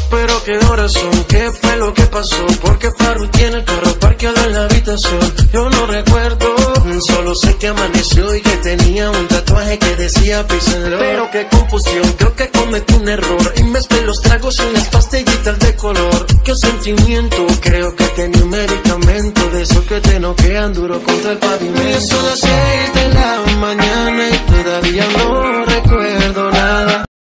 Pero qué horas son, qué fue lo que pasó, porque Farru tiene el carro parqueado en la habitación. Yo no recuerdo, solo sé que amaneció y que tenía un tatuaje que decía Peace and Love. Pero qué confusión, creo que cometí un error y mezclé los tragos en las pastillitas de color. Qué sentimiento, creo que tenía un medicamento de esos que te noquean duro contra el pavimento. Y son las 6 de la mañana y todavía no recuerdo